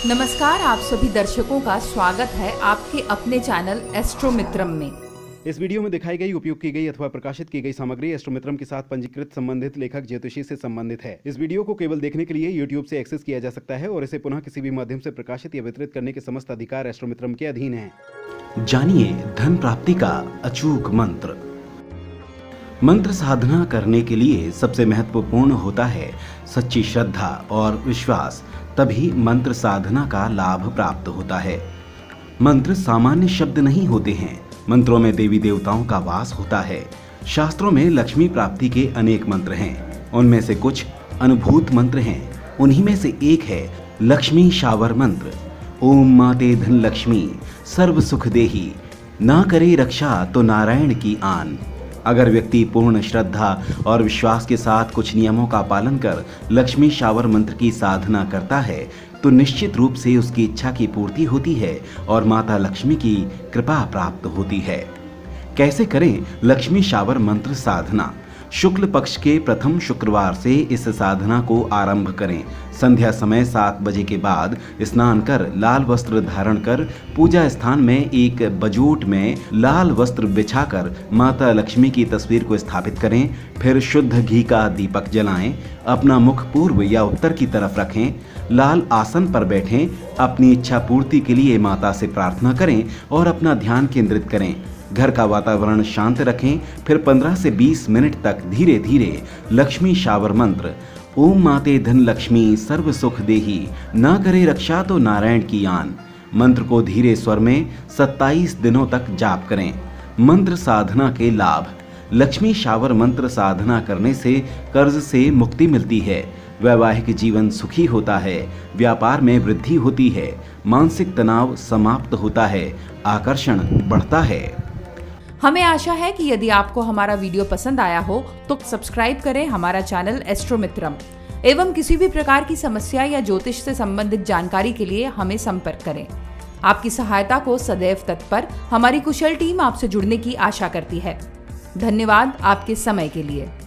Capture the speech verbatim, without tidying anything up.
नमस्कार, आप सभी दर्शकों का स्वागत है आपके अपने चैनल एस्ट्रोमित्रम में। इस वीडियो में दिखाई गई, उपयोग की गई अथवा प्रकाशित की गई सामग्री एस्ट्रोमित्रम के साथ पंजीकृत संबंधित लेखक ज्योतिषी से संबंधित है। इस वीडियो को केवल देखने के लिए यूट्यूब से एक्सेस किया जा सकता है और इसे पुनः किसी भी माध्यम से प्रकाशित या वितरित करने के समस्त अधिकार एस्ट्रोमित्रम के अधीन हैं। जानिए धन प्राप्ति का अचूक मंत्र। मंत्र साधना करने के लिए सबसे महत्वपूर्ण होता है सच्ची श्रद्धा और विश्वास, तभी मंत्र साधना का लाभ प्राप्त होता है। मंत्र सामान्य शब्द नहीं होते हैं, मंत्रों में देवी देवताओं का वास होता है। शास्त्रों में लक्ष्मी प्राप्ति के अनेक मंत्र हैं, उनमें से कुछ अनुभूत मंत्र हैं। उन्हीं में से एक है लक्ष्मी शावर मंत्र। ओम माते धन लक्ष्मी सर्व सुख देही, ना करे रक्षा तो नारायण की आन। अगर व्यक्ति पूर्ण श्रद्धा और विश्वास के साथ कुछ नियमों का पालन कर लक्ष्मी शावर मंत्र की साधना करता है तो निश्चित रूप से उसकी इच्छा की पूर्ति होती है और माता लक्ष्मी की कृपा प्राप्त होती है। कैसे करें लक्ष्मी शावर मंत्र साधना? शुक्ल पक्ष के प्रथम शुक्रवार से इस साधना को आरंभ करें। संध्या समय सात बजे के बाद स्नान कर लाल वस्त्र धारण कर पूजा स्थान में एक बजूट में लाल वस्त्र बिछाकर माता लक्ष्मी की तस्वीर को स्थापित करें। फिर शुद्ध घी का दीपक जलाएं। अपना मुख पूर्व या उत्तर की तरफ रखें। लाल आसन पर बैठें। अपनी इच्छा पूर्ति के लिए माता से प्रार्थना करें और अपना ध्यान केंद्रित करें। घर का वातावरण शांत रखें। फिर पंद्रह से बीस मिनट तक धीरे धीरे लक्ष्मी शावर मंत्र ओम माते धन लक्ष्मी सर्व सुख देही, ना करे रक्षा तो नारायण की आन मंत्र को धीरे स्वर में सत्ताईस दिनों तक जाप करें। मंत्र साधना के लाभ। लक्ष्मी शावर मंत्र साधना करने से कर्ज से मुक्ति मिलती है, वैवाहिक जीवन सुखी होता है, व्यापार में वृद्धि होती है, मानसिक तनाव समाप्त होता है, आकर्षण बढ़ता है। हमें आशा है कि यदि आपको हमारा वीडियो पसंद आया हो तो सब्सक्राइब करें हमारा चैनल एस्ट्रोमित्रम एवं किसी भी प्रकार की समस्या या ज्योतिष से संबंधित जानकारी के लिए हमें संपर्क करें। आपकी सहायता को सदैव तत्पर हमारी कुशल टीम आपसे जुड़ने की आशा करती है। धन्यवाद आपके समय के लिए।